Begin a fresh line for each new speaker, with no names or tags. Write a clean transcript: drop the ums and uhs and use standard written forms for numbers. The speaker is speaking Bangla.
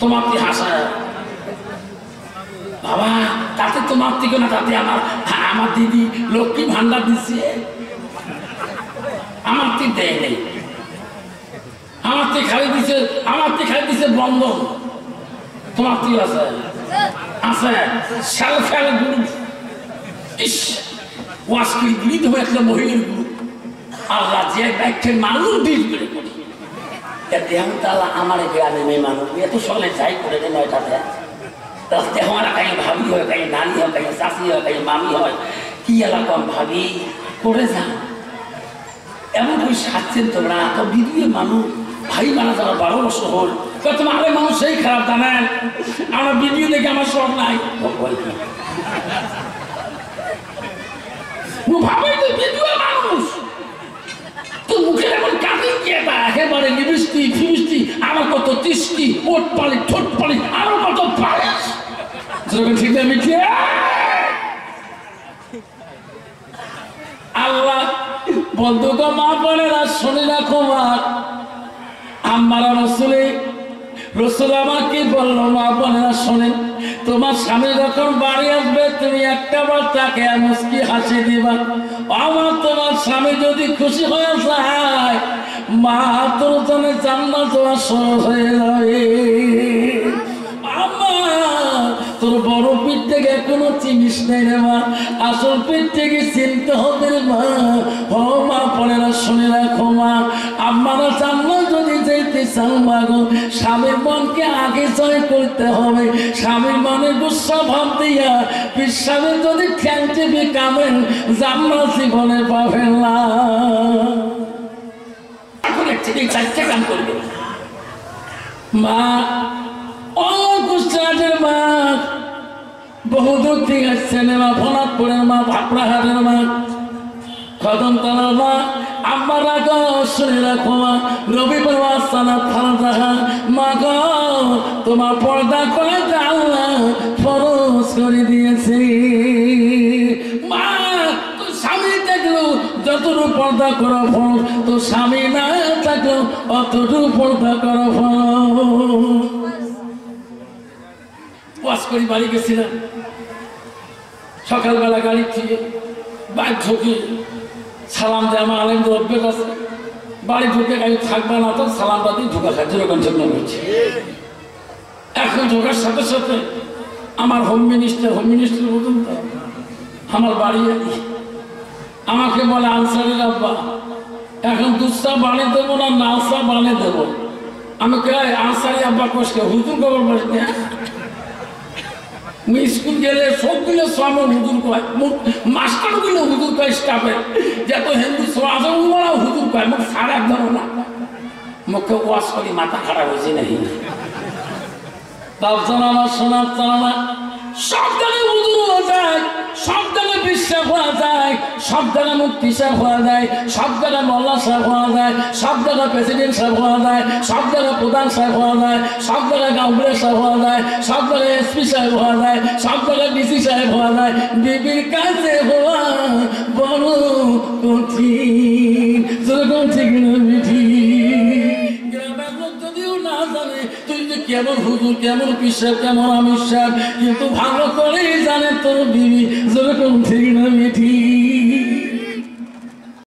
তোমার কি হাসায় বাবা, তাতে তোমার থেকে না, তাতে আমার দিদি লক্ষ্মী ভান্ডার দিচ্ছে, আমার তি দেয় নেই, আমার তি খালি দিছে বন্ধন, তোমার কি আছে সেলফ হেল্প গ্রুপ, ইস ওয়াস্কি গ্রুপ হয়ে একটা মহিলার গ্রুপ, আল্লাহ যে ব্যাখ্যে মানুষ ডিল করে করি দেহ তালা আমার গ্রামে মেয়ে মানুষ এত সকালে যাই করে দেয় 9টাতে রাস্তে হওয়ার কাহিনী ভাবি হয়, কাহিনী নানি হয়, কাহিনী চাষি হয়, কাহিনী মামি হয়, কি এলাকা ভাবি করে যান এমন করে সাজছেন তোমরা তো বিধুয়ে মানুষ ভাই মানা যারা 12 বছর হল তোমার আরে মানুষ সেই খারাপ জানেন আমার ভিডিও দেখে আমার শখ নাই ভাবাই তো ভিডিও মানুষ তো মুখের এমন কাটিং কি এটা একেবারে লিপস্টি ফিমিস্টি আমার কত তৃষ্টি ওট পালি ঠোঁট পালি আমার কত পালি ঠিক না মিঠিয়ে আল্লাহ বলতো গো মা বোনেরা শুনে রাখো মা আমার রসুল আমাকে বললো মা বোনেরা শোনেন তোমার স্বামী যখন বাড়ি আসবে তুমি একটা বার তাকে মুস্কি হাসি দিবা আমার তোমার স্বামী যদি খুশি হয়ে যায় মা তোর জন্য জান্নাত তোমার সহজ হয়ে যাবে তোর বড় পিঠ থেকে এখনো চিনিস নেই রে মা আসল পিঠ থেকে চিনতে হবে রে মা ও মা পড়েরা শুনে রাখো মা আমারা জান্নাত যদি যেতে চাও মা গো স্বামীর মনকে আগে জয় করতে হবে স্বামীর মনে গুসা ভাব দিয়া বিশ্বাসে যদি ঠ্যাং চেপে কামেন জান্নাত জীবনে পাবেন না এখন একটি চারটে কাম করবে মা ও কুষ্টিয়ার মা বহুদূর থেকে আসছেন মা ভোলাপুরের মা ভাপড়াহাটের মা কদমতলার মা আম্মা রাখো শুনে রাখো মা রবিবার সালাত ফারজা মা গো তোমার পর্দা করে আল্লাহ ফরজ করে দিয়েছে মা তো স্বামী দেখলো যতটুকু পর্দা করো ফল তো স্বামী না থাকলো অতটুকু পর্দা করো ফল ওয়াজ করি বাড়ি গেছিলাম সকালবেলা গাড়ি থেকে বাইক ঢুকে সালাম দেয় আমার আলেম অভ্যেস আছে বাড়ি ঢুকে গাড়ি থাকবে না তো সালামটা দিয়ে ঢোকা খায় যেরকম জন্য হয়েছে এখন ঢোকার সাথে সাথে আমার হোম মিনিস্টার বলুন তো আমার বাড়ি আমাকে বলে আনসারের আব্বা এখন দুধটা বানিয়ে দেবো না নালসা বানিয়ে দেবো আমি কে আনসারি আব্বা কষ্ট হুজুর খবর বলি না স্কুল গেলে সবগুলো স্বামী হুজুর কয় মাস্টারগুলো হুজুর কয় স্টাফে যত হিন্দু সমাজরা হুজুর কয় মুখ সারা ধরো না মুখে ওয়াশ করি মাথা খারাপ হয়েছে নাকি তার জন্য আমার শোনার চালানা সব জায়গায় হুজুর হওয়া যায় সব জায়গায় বিশ্বাস হওয়া যায় সব জায়গায় মুক্তি সাহেব হওয়া যায় সব জায়গায় মোল্লা সাহেব হওয়া যায় সব জায়গায় প্রেসিডেন্ট সাহেব হওয়া যায় সব জায়গায় প্রধান সাহেব হওয়া যায় সব জায়গায় গাউবলে সাহেব হওয়া যায় সব জায়গায় এসপি সাহেব হওয়া যায় সব জায়গায় ডিসি সাহেব হওয়া যায় বিবির কাছে হওয়া বড় কঠিন যেরকম ঠিক না বিধি গ্রামের লোক যদিও না জানে তুই যে কেমন হুজুর কেমন পিসাব কেমন আমির সাহেব কিন্তু ভালো করেই জানে তোর বিবি যেরকম ঠিক না বিধি